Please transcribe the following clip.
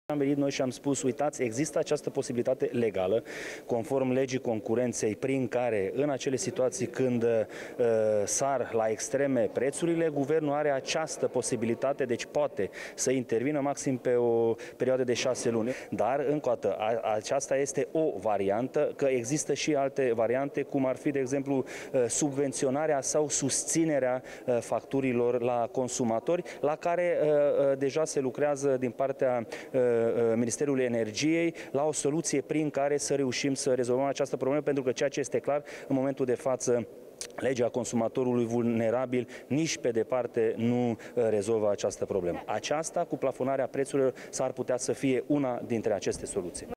Am venit noi și am spus, uitați, există această posibilitate legală, conform legii concurenței, prin care în acele situații când sar la extreme prețurile, guvernul are această posibilitate, deci poate să intervină maxim pe o perioadă de 6 luni. Dar, încă o dată, aceasta este o variantă, că există și alte variante, cum ar fi, de exemplu, subvenționarea sau susținerea facturilor la consumatori, la care deja se lucrează din partea Ministerul Energiei la o soluție prin care să reușim să rezolvăm această problemă, pentru că ceea ce este clar, în momentul de față, legea consumatorului vulnerabil nici pe departe nu rezolvă această problemă. Aceasta, cu plafonarea prețurilor, s-ar putea să fie una dintre aceste soluții.